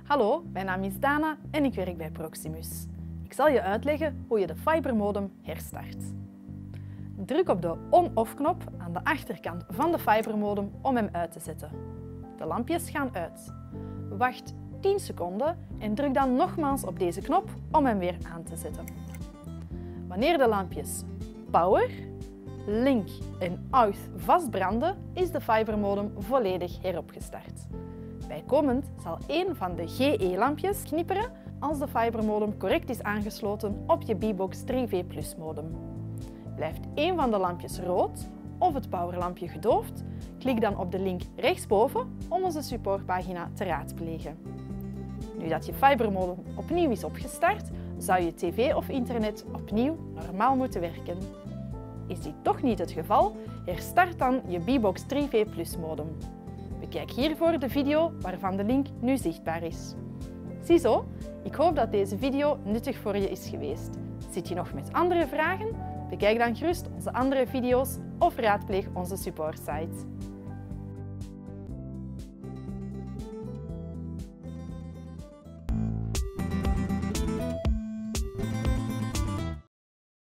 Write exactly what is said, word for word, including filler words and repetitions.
Hallo, mijn naam is Dana en ik werk bij Proximus. Ik zal je uitleggen hoe je de fibermodem herstart. Druk op de on-off-knop aan de achterkant van de fibermodem om hem uit te zetten. De lampjes gaan uit. Wacht tien seconden en druk dan nogmaals op deze knop om hem weer aan te zetten. Wanneer de lampjes Power, Link en Out vastbranden, is de fibermodem volledig heropgestart. Bijkomend zal één van de G E-lampjes knipperen als de fibermodem correct is aangesloten op je B-Box drie V plus modem. Blijft één van de lampjes rood of het powerlampje gedoofd, klik dan op de link rechtsboven om onze supportpagina te raadplegen. Nu dat je fibermodem opnieuw is opgestart, zou je tv of internet opnieuw normaal moeten werken. Is dit toch niet het geval, herstart dan je B-Box drie V plus modem. Bekijk hiervoor de video waarvan de link nu zichtbaar is. Ziezo, ik hoop dat deze video nuttig voor je is geweest. Zit je nog met andere vragen? Bekijk dan gerust onze andere video's of raadpleeg onze supportsite.